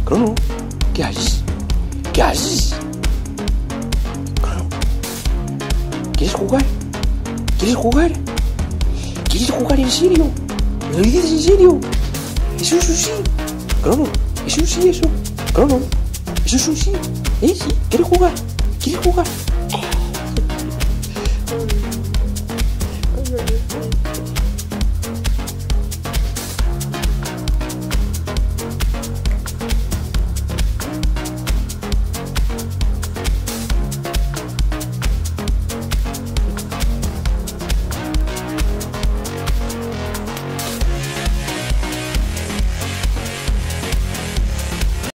Crono, ¿qué haces? ¿Qué haces? Crono, ¿quieres jugar? ¿Quieres jugar? ¿Quieres jugar en serio? ¿Me lo dices en serio? Eso es un sí. Crono, es un sí eso. Crono, eso es un sí. Sí, ¿quieres jugar? ¿Quieres jugar?